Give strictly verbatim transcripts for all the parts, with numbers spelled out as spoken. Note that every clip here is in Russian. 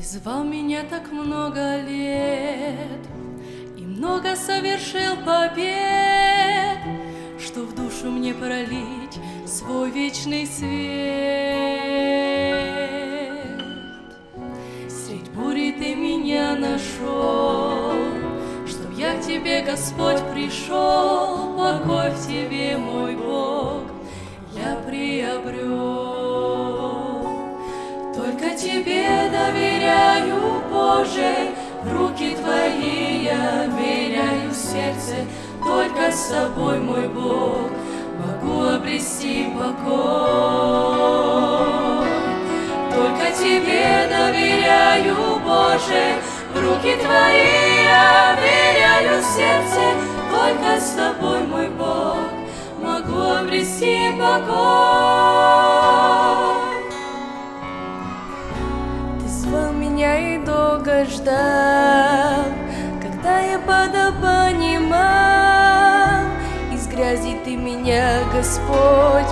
звал меня так много лет и много совершил побед, что в душу мне пролить свой вечный свет. Средь бури ты меня нашел, чтоб я к тебе, Господь, пришел. Покой в тебе, мой Бог, я приобрел. Только тебе доверяю, Боже, в руки твои я веряю сердце. Только с тобой, мой Бог, могу обрести покой. Только тебе доверяю, Боже, в руки твои я веряю сердце. Только с тобой, мой Бог, могу обрести покой. Ты звал меня и долго ждал, когда я подобо немал. Из грязи ты меня, Господь,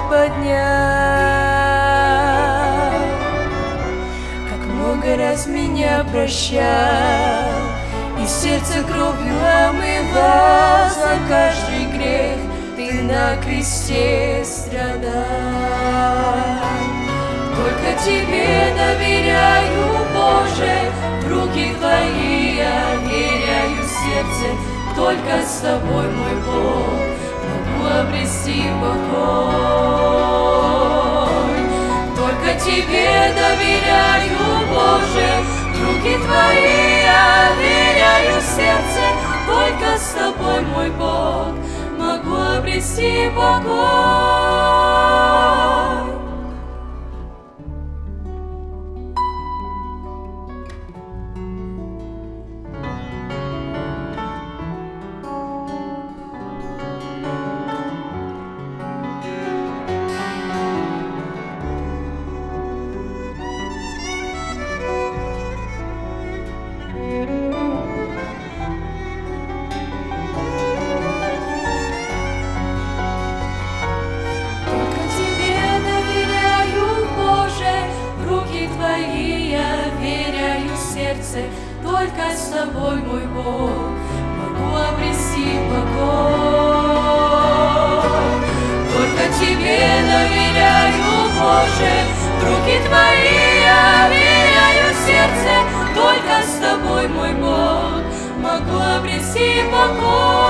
поднял. Как много раз меня прощал и сердце кровью омывал. За каждый грех ты на кресте страдал. Только тебе доверяю, Боже, в руки твои я веряю сердце. Только с тобой, мой Бог, могу обрести покой. Только тебе доверяю, Боже, в руки твои я веряю сердце. Только с тобой, мой Бог, могу обрести покой. Только с тобой, мой Бог, могу обрести покой. Только тебе доверяю, Боже, в руки твои я веряю сердце. Только с тобой, мой Бог, могу обрести покой.